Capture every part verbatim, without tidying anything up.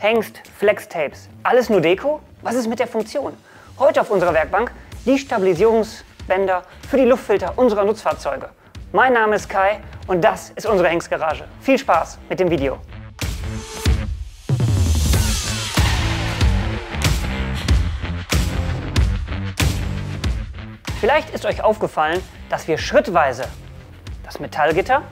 Hengst, Flex-Tapes, alles nur Deko? Was ist mit der Funktion? Heute auf unserer Werkbank die Stabilisierungsbänder für die Luftfilter unserer Nutzfahrzeuge. Mein Name ist Kai und das ist unsere Hengst-Garage. Viel Spaß mit dem Video! Vielleicht ist euch aufgefallen, dass wir schrittweise das Metallgitter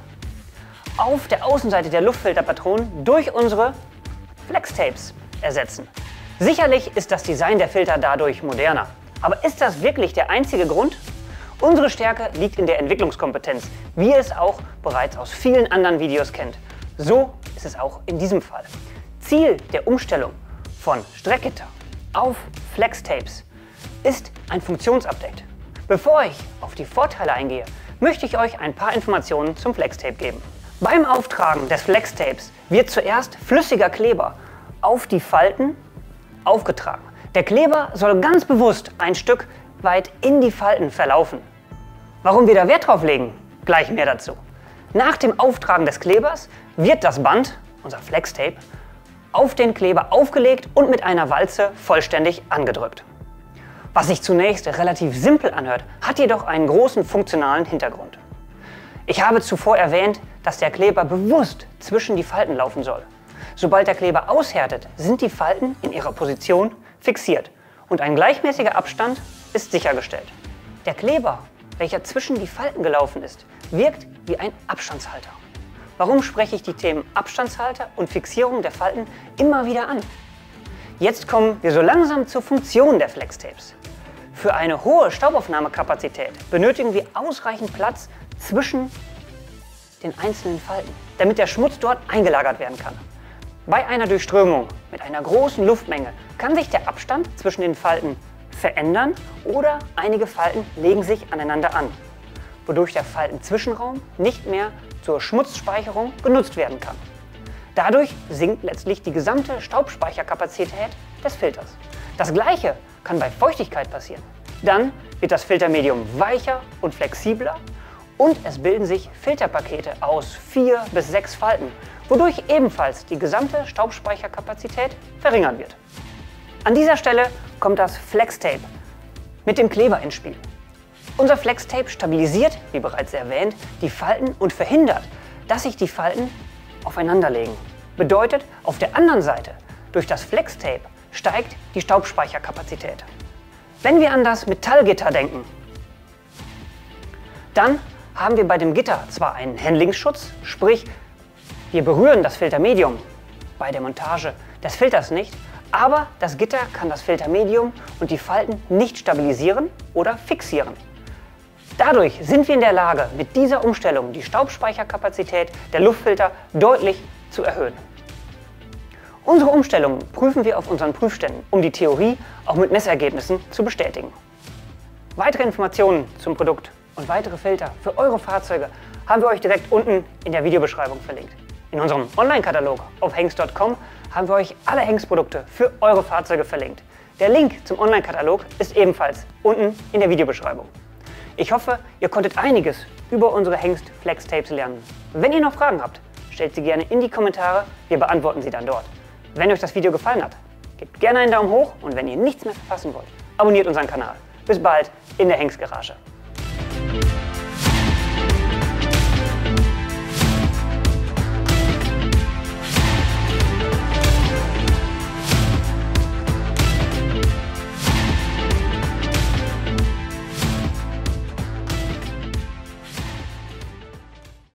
auf der Außenseite der Luftfilterpatronen durch unsere Flex-Tapes ersetzen. Sicherlich ist das Design der Filter dadurch moderner. Aber ist das wirklich der einzige Grund? Unsere Stärke liegt in der Entwicklungskompetenz, wie ihr es auch bereits aus vielen anderen Videos kennt. So ist es auch in diesem Fall. Ziel der Umstellung von Streckgitter auf Flex-Tapes ist ein Funktionsupdate. Bevor ich auf die Vorteile eingehe, möchte ich euch ein paar Informationen zum Flex-Tape geben. Beim Auftragen des Flex-Tapes wird zuerst flüssiger Kleber auf die Falten aufgetragen. Der Kleber soll ganz bewusst ein Stück weit in die Falten verlaufen. Warum wir da Wert drauf legen? Gleich mehr dazu. Nach dem Auftragen des Klebers wird das Band, unser Flex-Tape, auf den Kleber aufgelegt und mit einer Walze vollständig angedrückt. Was sich zunächst relativ simpel anhört, hat jedoch einen großen funktionalen Hintergrund. Ich habe zuvor erwähnt, dass der Kleber bewusst zwischen die Falten laufen soll. Sobald der Kleber aushärtet, sind die Falten in ihrer Position fixiert und ein gleichmäßiger Abstand ist sichergestellt. Der Kleber, welcher zwischen die Falten gelaufen ist, wirkt wie ein Abstandshalter. Warum spreche ich die Themen Abstandshalter und Fixierung der Falten immer wieder an? Jetzt kommen wir so langsam zur Funktion der Flex-Tapes. Für eine hohe Staubaufnahmekapazität benötigen wir ausreichend Platz zwischen den einzelnen Falten, damit der Schmutz dort eingelagert werden kann. Bei einer Durchströmung mit einer großen Luftmenge kann sich der Abstand zwischen den Falten verändern oder einige Falten legen sich aneinander an, wodurch der Faltenzwischenraum nicht mehr zur Schmutzspeicherung genutzt werden kann. Dadurch sinkt letztlich die gesamte Staubspeicherkapazität des Filters. Das Gleiche kann bei Feuchtigkeit passieren. Dann wird das Filtermedium weicher und flexibler und es bilden sich Filterpakete aus vier bis sechs Falten, wodurch ebenfalls die gesamte Staubspeicherkapazität verringert wird. An dieser Stelle kommt das Flex-Tape mit dem Kleber ins Spiel. Unser Flex-Tape stabilisiert, wie bereits erwähnt, die Falten und verhindert, dass sich die Falten aufeinanderlegen. Bedeutet, auf der anderen Seite, durch das Flex-Tape steigt die Staubspeicherkapazität. Wenn wir an das Metallgitter denken, dann haben wir bei dem Gitter zwar einen Handlingsschutz, sprich, wir berühren das Filtermedium bei der Montage des Filters nicht, aber das Gitter kann das Filtermedium und die Falten nicht stabilisieren oder fixieren. Dadurch sind wir in der Lage, mit dieser Umstellung die Staubspeicherkapazität der Luftfilter deutlich zu erhöhen. Unsere Umstellung prüfen wir auf unseren Prüfständen, um die Theorie auch mit Messergebnissen zu bestätigen. Weitere Informationen zum Produkt und weitere Filter für eure Fahrzeuge haben wir euch direkt unten in der Videobeschreibung verlinkt. In unserem Online-Katalog auf hengst punkt com haben wir euch alle Hengst-Produkte für eure Fahrzeuge verlinkt. Der Link zum Online-Katalog ist ebenfalls unten in der Videobeschreibung. Ich hoffe, ihr konntet einiges über unsere Hengst Flex-Tapes lernen. Wenn ihr noch Fragen habt, stellt sie gerne in die Kommentare, wir beantworten sie dann dort. Wenn euch das Video gefallen hat, gebt gerne einen Daumen hoch und wenn ihr nichts mehr verpassen wollt, abonniert unseren Kanal. Bis bald in der Hengst-Garage.